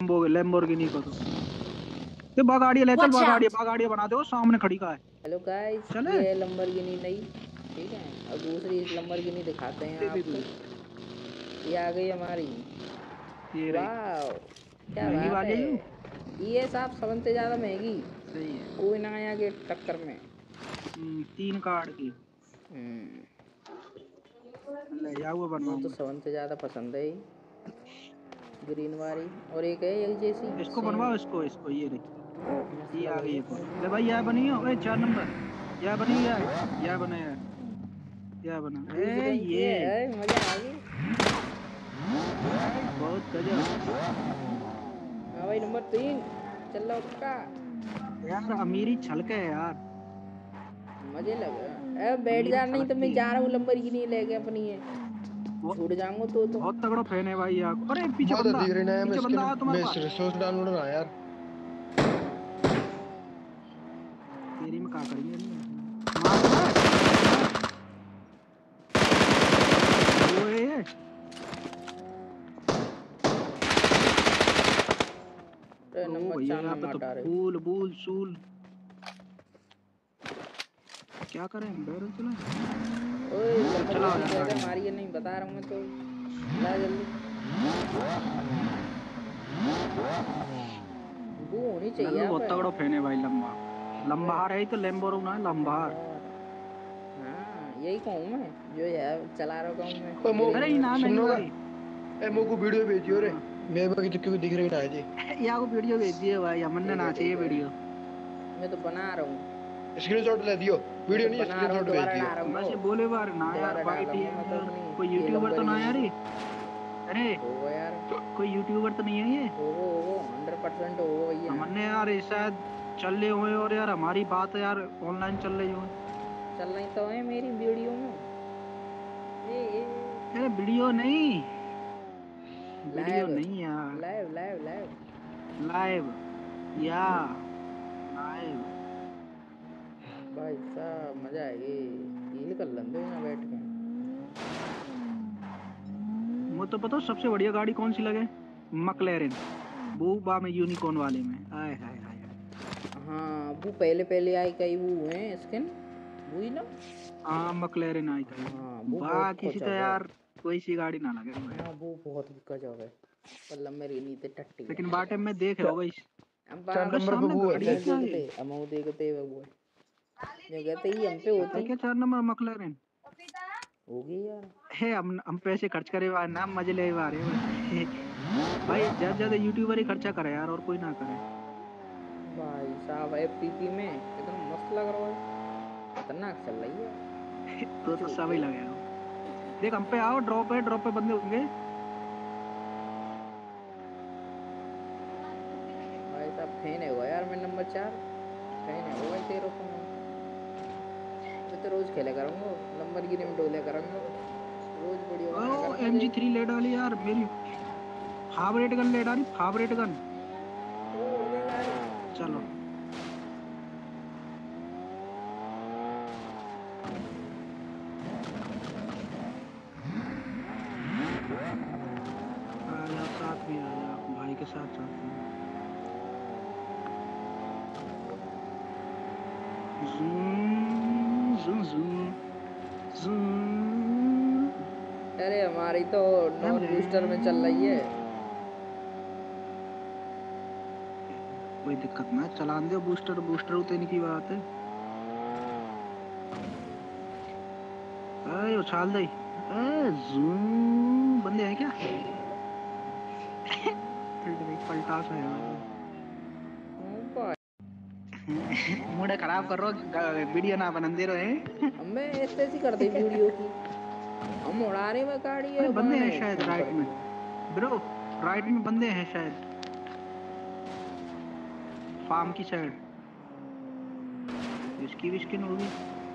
Lamborghini को तो ये बगाड़ी ले चल, बगाड़ी बना दो, सामने खड़ी का है। हेलो गाइस, ये है लंबरगिनी नई, ठीक है, और दूसरी लंबरगिनी दिखाते हैं आपको। ये आ गई हमारी, वाह क्या बात है। ये साहब सबसे ज्यादा महंगी, सही है, कोई ना आया के टक्कर में। 3 कार्ड की ले जाओ बनवाऊंगा। तो सबसे ज्यादा पसंद है ग्रीन वाली, और एक है एक जैसी। इसको बनवाओ, इसको ये रे, ये आ गई है। ले भाई यह बनी है, ओए 4 नंबर यह बनी है, यह बना है, यह बना ए ये मजा आ गई, बहुत गजब। हाँ भाई नंबर 3 चल लो का यार अमीरी छलके है यार, मजे लगे। बैठ जा, नहीं तो मैं जा रहा हूँ लंबरगिनी लेके अपनी है, छूट जाऊंगा तो बहुत तगड़ा फैन है भाई यार। अरे पीछे बंदा आ तुम्हारे पास। रिसोर्स डाउनलोड ना यार, तेरी में क्या करेंगे फूल बूल सूल क्या करें, बैरल चलाओ हमारी नहीं बता रहा हूँ मैं तो, ला जल्दी वो होनी चाहिए। बहुत तगड़ा फैन है भाई, लंबाहार है तो लैम्बोर्गिनी है, लंबाहार। हाँ यही कहूँ मैं, जो यार चला रहा हूँ मैं। अरे नाम है भाई, एमओ को वीडियो भेजियो रे, मेरे बाकी तो क्यों दिख रही ना है जी। या को वीडियो भेज दिए भाई, हमने ना चाहिए वीडियो, मैं तो बना रहा हूँ, स्क्रीनशॉट ले दियो, वीडियो नहीं स्क्रीनशॉट भेज दियो। बस ये बोले बार ना यार भाई, कोई यूट्यूबर तो ना यार, अरे यार कोई यूट्यूबर तो नहीं है ये, 100% होगा भैया। हमने यार शायद चल रहे हुए, और यार हमारी बात यार ऑनलाइन चल रही हो, चल रही तो है मेरी वीडियो में, अरे वीडियो नहीं यार, लाइव या लाइव भाई साहब मजा आएगी, हील कर लेंगे यहाँ बैठ के। मुझे तो पता सबसे बढ़िया गाड़ी कौन सी लगे, मैक्लेरन, वो बा में यूनिकॉर्न वाले में, आए हाय हाय। हाँ वो पहले आई कई वो है स्किन, वही ना, हाँ मैक्लेरन आई कई, बाकी किसी तो यार कोई सी गाड़ी ना लगे। हाँ वो बहुत गजब है, पर लंबरगिनी ते टट्टी, लेकिन बाटे में देख रहा होगा इस 4 नंबर पे वो है, देखते वो है जो कहते ही हम पे होते हैं। 4 नंबर मैक्लेरन होगी यार, है हम पैसे खर्च करे वाले ना, मजे ले वाले भाई, ज्यादा यूट्यूबर ही खर्चा करे यार, और कोई ना करे भाई साहब। एफटीपी में एकदम मस्त लग रहा है, खतरनाक चल रही है तो सब ही लगे। देख हम पे आओ, ड्रॉप पे बंदे होंगे भाई साहब। फैन है वो यार, मैं नंबर 4 फैन है वो भाई तेरे को, मैं तो रोज खेला करूँगा लंबरगिनी में, डोले करूँगा रोज, बढ़िया MG3 ले डाली यार, मेरी फेवरेट गन ले डाली, फेवरेट गन। चलो आया, साथ भी आया, भाई के साथ चलते हैं। अरे हमारी तो नॉन बूस्टर में चल रही है, कोई दिक्कत ना, चला दो बूस्टर उतरने की बात है। अरे उछाल दे, बंदे हैं क्या? पलटा सा है मुड़े खराब कर रहा, वीडियो ना बना दे रहे हैं। मैं ऐसे कर दी वीडियो की, हम उड़ाने में गाड़ी है, बंदे हैं शायद राइट में, ब्रो राइट में बंदे हैं शायद, फार्म की साइड। इसकी भी स्किन होगी,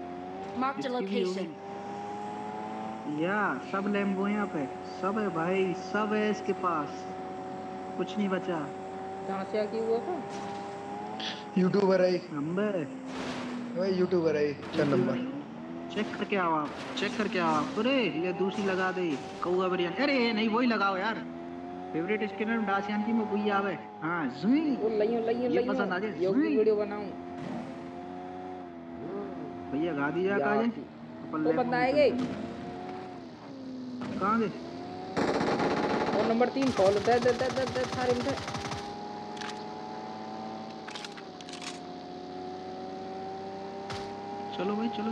या सब लैम्बो यहाँ पे, सब है भाई, सब है इसके पास, कुछ नहीं बचा। कहाँ से आके हुआ था? यूट्यूबर है भाई, यूट्यूबर है 4 नंबर। चेक करके आओ, अरे ये दूसरी लगा दे कौआ बिरयानी, अरे नहीं वही लगाओ यार, फेवरेट स्किनर डासियान की में कोई आवे। हां जुई वो लइयो पसंद आ जाए योगी वीडियो बनाऊं भैया गा दी जा काजे अपन तो बंदा आएगे कहां गए और नंबर 3 फॉलो दे सारे में चलो भाई चलो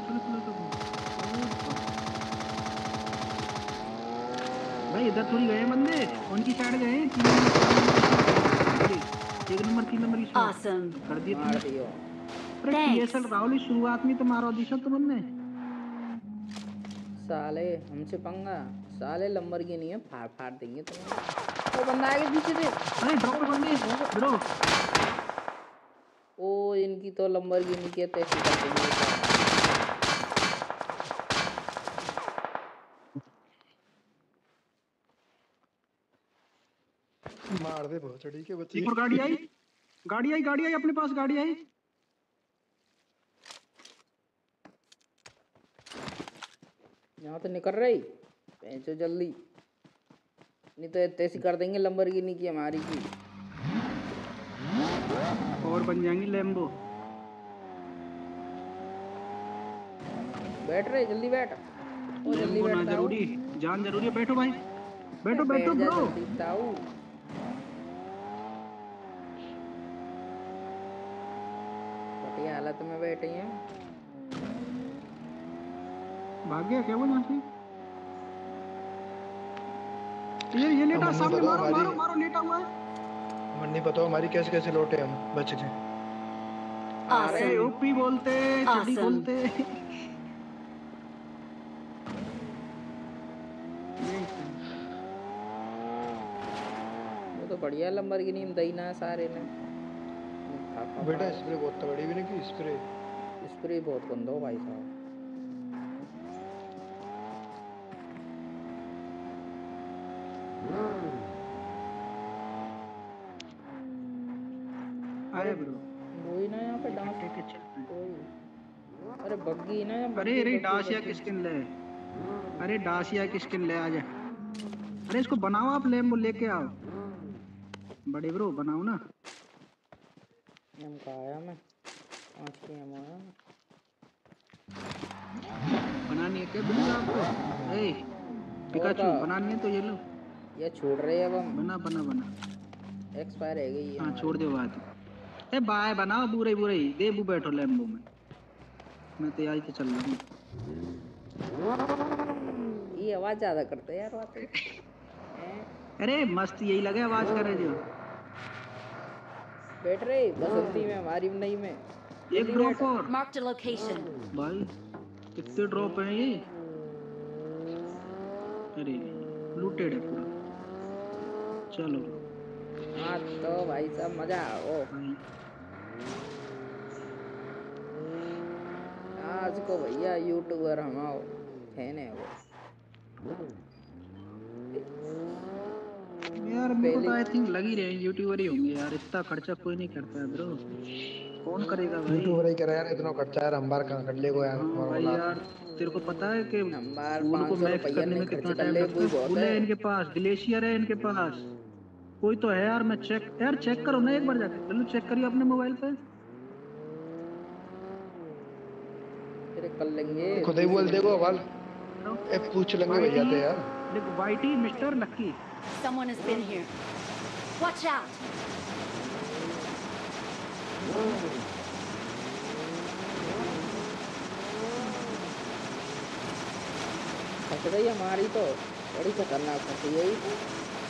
भाई इधर थोड़ी गए बंदे उनकी साइड गए 1 नंबर 3 नंबर की Awesome. कर दिए मार दियो अरे टीएसएल राहुल शुरुआत में तो मारो दिशा तो बंदे साले हमसे पंगा साले लंबरगिनी है फाड़ देंगे तुम्हें वो बंदा आगे पीछे से अरे ड्रॉप पे बंदे ब्रो ओ इनकी तो लंबरगिनी के तैसी कर देंगे मार दे बहुत चढ़ी के बच्चे एक और गाड़ी आई अपने पास गाड़ी आई यहाँ तो निकल रही पहुंचो जल्दी नहीं तो तैसी कर देंगे लंबरगिनी की हमारी की और बन जाएंगी लैम्बो बैठ रहे जल्दी बैठ ओ जल्दी लैम्बो ना बैठ जरूरी जान जरूरी है बैठो भाई बैठो ब्रो बढ़िया हालत में बैठे हैं भाग गया क्या वो यहाँ से ये लेटा सामने मारो लेटा हुआ है मन नहीं पता हमारी कैसे लौटे हम बच गए अरे ओपी बोलते चड्डी बोलते वो तो बढ़िया लंबरगिनी में दही ना सारे ने बेटा स्प्रे बहुत तगड़ी भी नहीं की स्प्रे बहुत गंदा हो भाई साहब अरे ब्रो वही ना यहाँ पे डांस कोई अरे बग्गी ना अरे डासिया की स्किन ले अरे डासिया की स्किन ले आजा अरे इसको बनाओ आप लैम्बो लेके आओ बड़े ब्रो बनाओ ना हम कहा आया मैं आज के हम आया बनानी है क्या बिल्कुल आपको ए पिकाचू बनानी है तो ये लो ये छोड़ रहे हैं अब हम बना एक्सपायर है गई हां छोड़ दो बात ए बाय बनाओ बुरे दे बू बैठो लैम्बो में मैं तैयारी से चल रहा हूं ये आवाज ज्यादा करते हैं यार बात अरे मस्त यही लगे आवाज करे जो बैठ रहे बसंती में हमारी नहीं में एक ड्रॉप और Marked a location. भाई कितने ड्रॉप हैं ये अरे लूटेड है पूरा चलो हाँ तो भाई साहब मजा आओ आज को भैया यूट्यूबर हम आओ फैन है वो यार मेरे को आई थिंक लग ही रहे हैं यूट्यूबर ही होंगे यार इतना खर्चा कोई नहीं करता है ब्रो कौन करेगा भाई यूट्यूबर ही कर यार इतना खर्चा यार अंबार कहां कर लेगो यार भाई यार तेरे को पता है कि नंबर उनको मैक्स करने में कितना टाइम लगता है फुल है इनके पास ग्लेशियर है इनके पास कोई तो है यार मैं चेक करो ना एक बार जाके चलो चेक करिए अपने मोबाइल पे तेरे कर लेंगे खुद ही बोल देखो वाल ए पूछ लेंगे भैया ते यार देखो वाइटी mister lucky Someone has been here. Watch out! फंस गई हमारी तो बड़ी खतरनाक फंसी गई